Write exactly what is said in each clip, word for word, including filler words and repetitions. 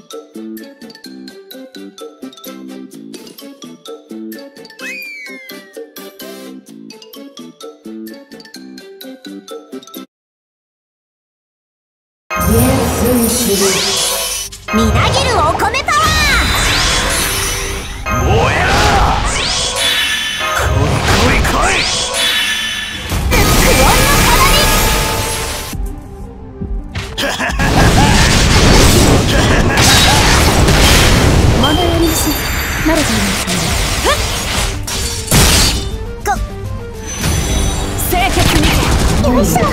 みなぎるお米パワー、 燃えろ。来い来い来い。 クオンの問題ありません。慣れていますので。清潔に。 よいしょ。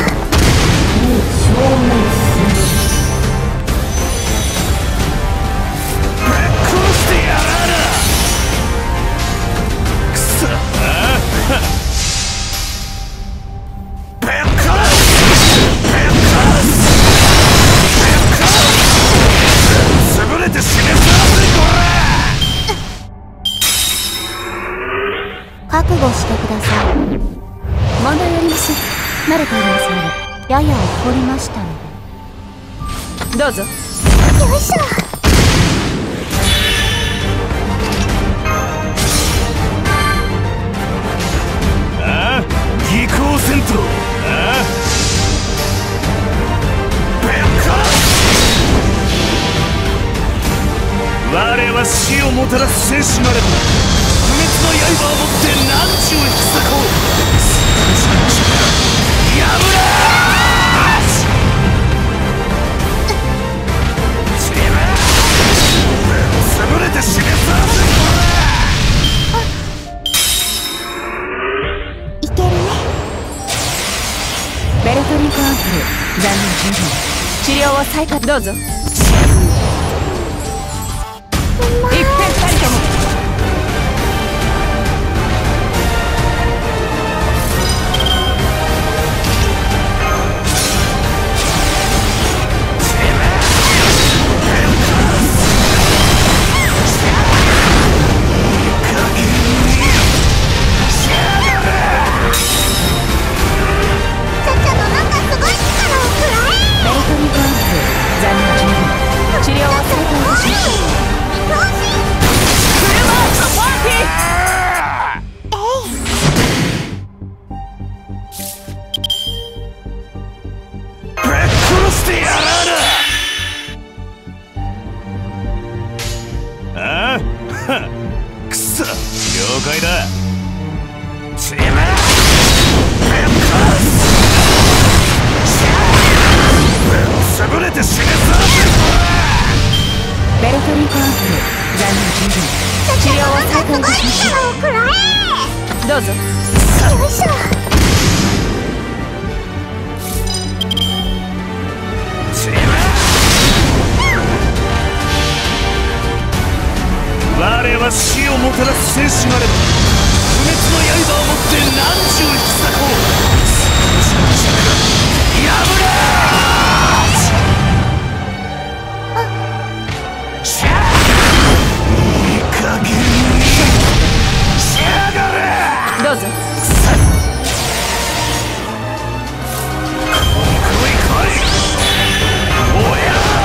覚悟してください。問題ありません。慣れていますので。やや怒りましたので。どうぞ。 よいしょ。 ああ、技巧戦闘。ああ、ベッカ。我は死をもたらす戦士なれば、不滅の刃を持って何時を引き裂こう。やぶらーし。潰れて死ねさいけるね。 ベルトリークアンプル、残念十分。治療を再開。どうぞ。一遍たりとも。くそ、了解だ。チーム潰れて死ねさ。 ベルトリークアンプル、残念十分。治療を再開いたしましょう。どうぞ。 よいしょ。 我は死をもたらす戦士なれば、不滅の刃を持って何時を引き裂こう。やぶらーし。いい加減にしやがれ。 どうぞ。 来い来い。おや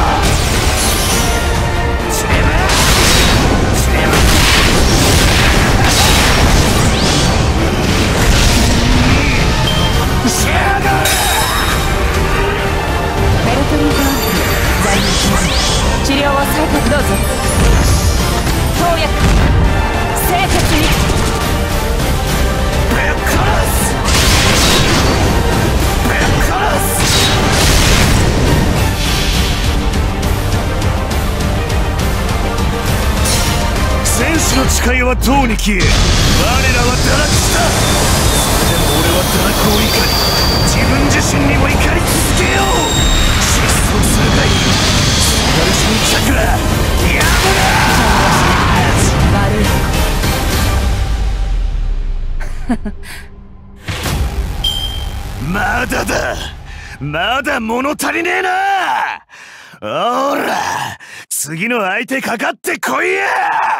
治療を再開。どうぞ。投薬清潔に。 ベッカラスベッカラス。戦士の誓いはとうに消え、我らは堕落した。それでも俺は堕落を怒り、自分自身にも怒り続けよう。失踪するがいい。ガルシンチャクラ、やぶな。 悪い。 まだだ、まだ物足りねえな。おら、次の相手かかってこいや。